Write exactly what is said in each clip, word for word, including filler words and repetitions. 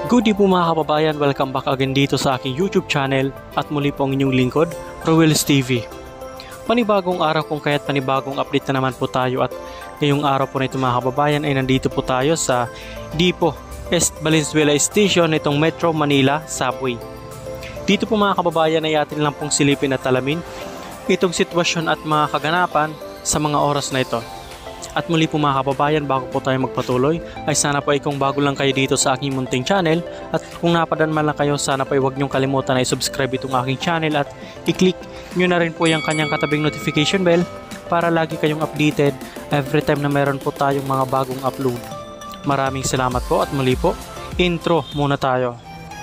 Good day po mga kababayan, welcome back again dito sa aking YouTube channel at muli po ang inyong lingkod, Roel's T V. Panibagong araw kung kaya't panibagong update na naman po tayo at ngayong araw po na ito mga kababayan ay nandito po tayo sa Dipo East Valenzuela Station nitong Metro Manila Subway. Dito po mga kababayan ay atin lang pong silipin at alamin itong sitwasyon at mga kaganapan sa mga oras na ito. At muli po mga kababayan, bago po tayo magpatuloy ay sana po ay kung bago lang kayo dito sa aking munting channel at kung napadan man lang kayo, sana po ay huwag niyong kalimutan na i-subscribe itong aking channel at i-click nyo na rin po yung kanyang katabing notification bell para lagi kayong updated every time na meron po tayong mga bagong upload. Maraming salamat po at muli po, intro muna tayo.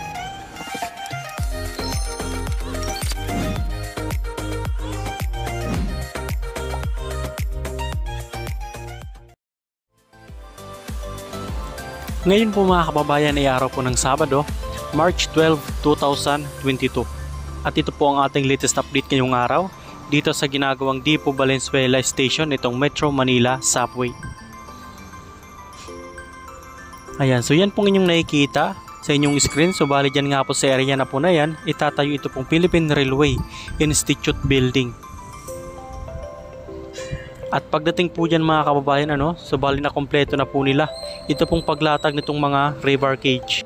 Ngayon po mga kababayan ay araw po ng Sabado, March twelfth, two thousand twenty-two. At ito po ang ating latest update ngayong araw dito sa ginagawang Dipo Valenzuela Station itong Metro Manila Subway. Ayan, so yan pong inyong nakikita sa inyong screen. So bali dyan nga po sa area na po na yan, itatayo ito pong Philippine Railway Institute Building. At pagdating po dyan mga kababayan, ano, so bali na kompleto na po nila ito pong paglatag nitong mga rebar cage.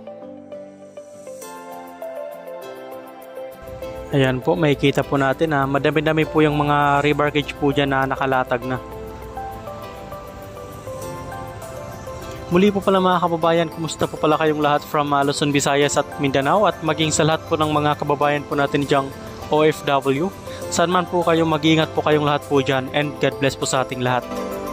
Ayan po, makikita po natin na madami-dami po yung mga rebar cage po dyan na nakalatag na. Muli po pala mga kababayan, kumusta po pala kayong lahat from uh, Luzon, Visayas at Mindanao at maging sa lahat po ng mga kababayan po natin dyang O F W. Saan man po kayo, mag-iingat po kayong lahat po dyan and God bless po sa ating lahat.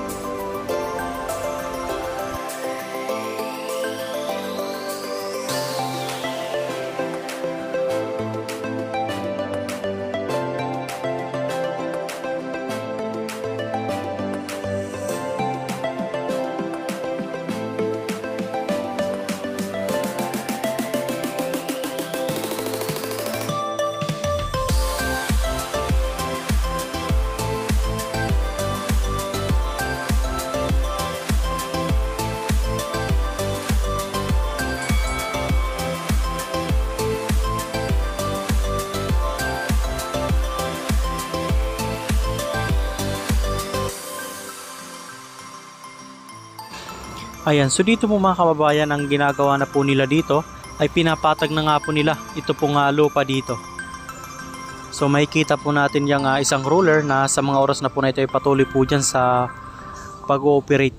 Ayan, so dito po mga kababayan, ang ginagawa na po nila dito ay pinapatag na nga po nila ito pong uh, lupa dito. So makikita po natin yung uh, isang roller na sa mga oras na po na ito ay patuloy po dyan sa pag-ooperate.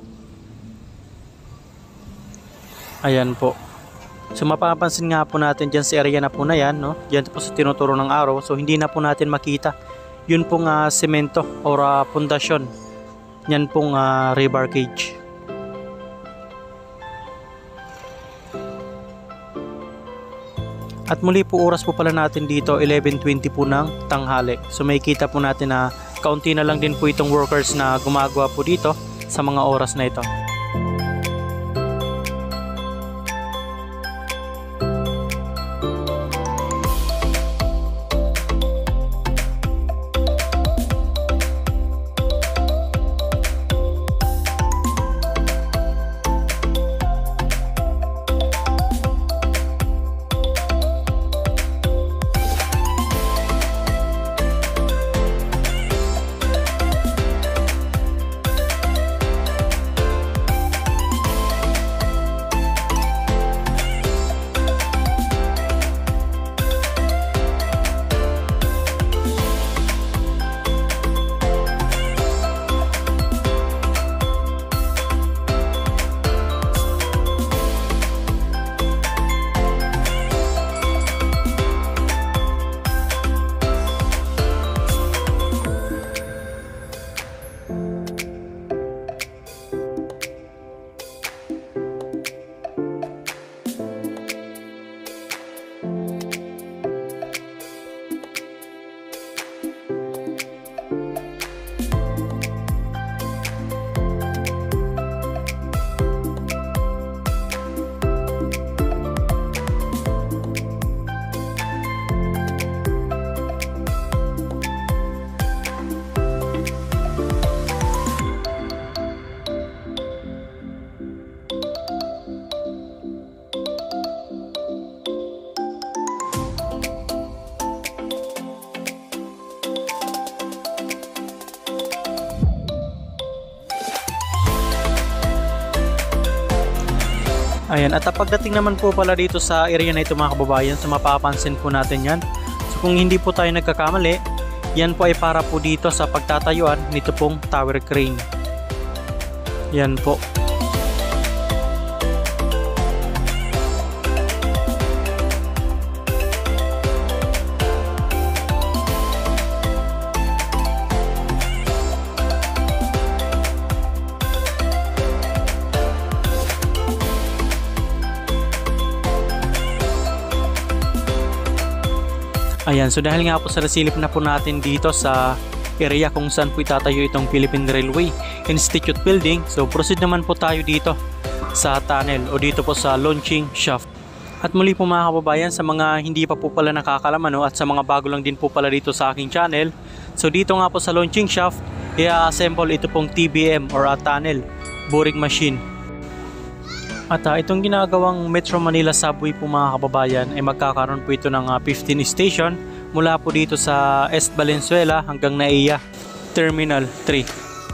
Ayan po. So mapapansin nga po natin dyan sa area na po na yan, no? Dyan po sa tinuturo ng araw, so hindi na po natin makita yun pong uh, semento or uh, pundasyon. Yan pong uh, rebar cage. At muli po, oras po pala natin dito eleven twenty po ng tanghali. So makikita po natin na kaunti na lang din po itong workers na gumagawa po dito sa mga oras na ito. Ayan, at pagdating naman po pala dito sa area na ito mga kababayan, so mapapansin po natin yan. So kung hindi po tayo nagkakamali, yan po ay para po dito sa pagtatayuan nito pong tower crane. Yan po. Ayan, so dahil nga po sa nasilip na po natin dito sa area kung saan po itatayo itong Philippine Railway Institute Building, so proceed naman po tayo dito sa tunnel o dito po sa launching shaft. At muli po mga kababayan, sa mga hindi pa po pala nakakalaman no, at sa mga bago lang din po pala dito sa aking channel, so dito nga po sa launching shaft, i-assemble ito pong T B M or a tunnel boring machine. At uh, itong ginagawang Metro Manila Subway po mga kababayan ay magkakaroon po ito ng uh, fifteen station mula po dito sa East Valenzuela hanggang Naiya Terminal three.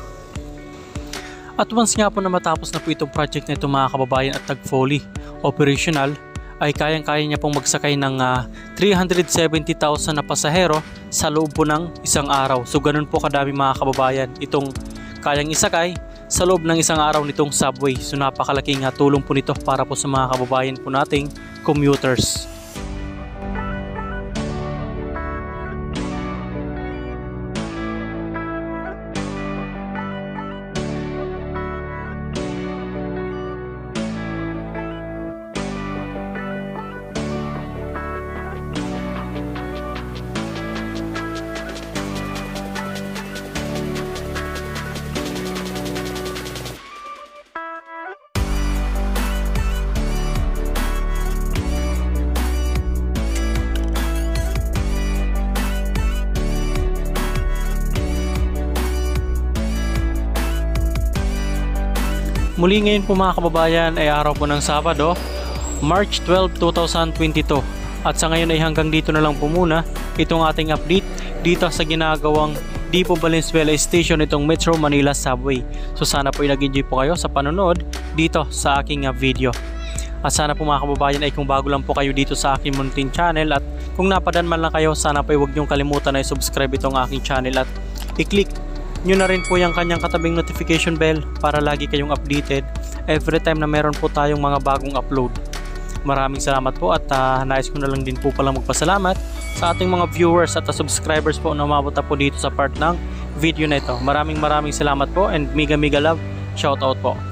At once nga po na matapos na po itong project na ito mga kababayan at tag-fully operational, ay kayang-kaya niya pong magsakay ng uh, three hundred seventy thousand na pasahero sa loob po ng isang araw. So ganun po kadami mga kababayan itong kayang isakay sa loob ng isang araw nitong subway. So napakalaking uh, tulong po nito para po sa mga kababayan po nating commuters. Muli ngayon po mga kababayan ay araw po ng Sabado, March twelfth, two thousand twenty-two. At sa ngayon ay hanggang dito na lang po muna itong ating update dito sa ginagawang Depo Valenzuela Station itong Metro Manila Subway. So sana po ay nag-enjoy po kayo sa panonood dito sa aking uh, video. At sana po mga kababayan ay kung bago lang po kayo dito sa aking munting channel at kung napadan man lang kayo, sana po ay huwag niyong kalimutan na i-subscribe itong aking channel at i-click nyo na rin po yung kanyang katabing notification bell para lagi kayong updated every time na meron po tayong mga bagong upload. Maraming salamat po at uh, nais ko na lang din po pala magpasalamat sa ating mga viewers at uh, subscribers po na umabot po dito sa part ng video na ito. Maraming maraming salamat po and mega mega love, shout out po.